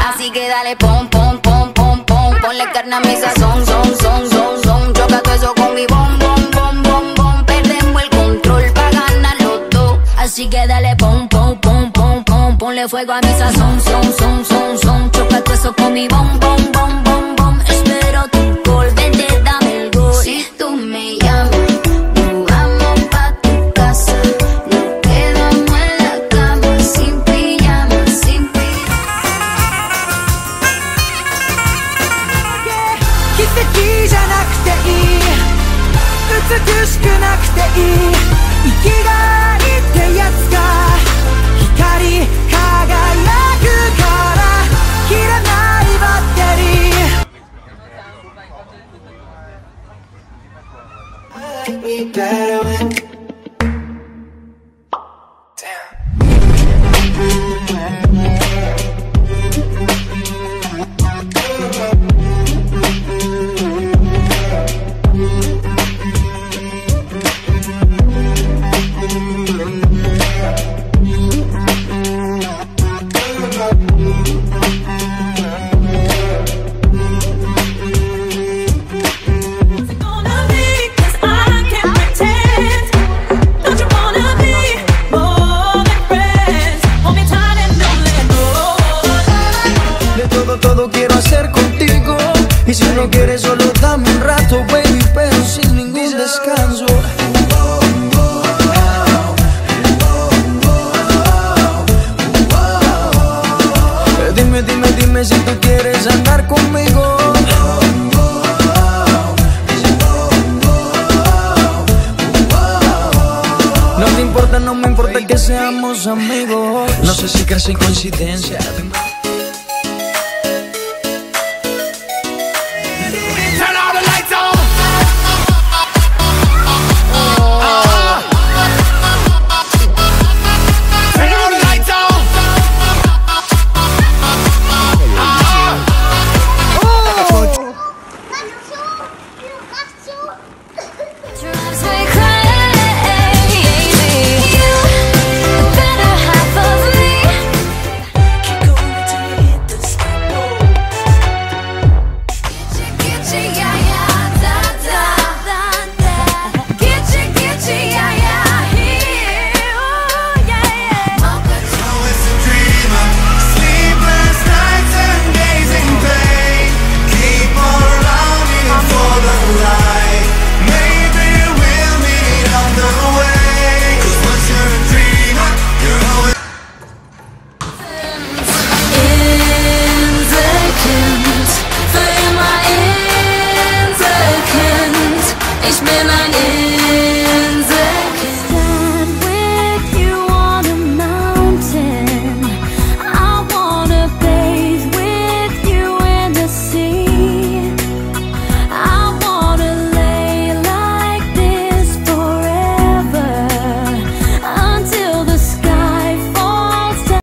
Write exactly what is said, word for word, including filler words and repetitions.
Así que dale pom, pom, pom, pom, pom. Ponle carne a mi sazón, son, son, son, son. Choca todo eso con mi bom, bom, bom, bom, bom. Perdemos el control pa' ganar los dos. Así que dale pom, pom, pom, pom, pom. Ponle fuego a mi sazón, son, son, son, son. Choca todo eso con mi bom, bom, bom, bom, bom. Espero tu gol, vente, dame el gol. Si tú me llamas, nos vamos pa' tu casa. Nos quedamos en la cama, sin pijama, sin pijama. 奇跡じゃなくていい、美しくなくていい、生きがいってやつが光り輝くから切らないバッテリー。Be better when y si no quieres solo dame un rato, baby, pero sin ningún descanso. Dime, dime, dime si tú quieres andar conmigo. No te importa, no me importa que seamos amigos. No sé si crees en coincidencia. Ich bin ein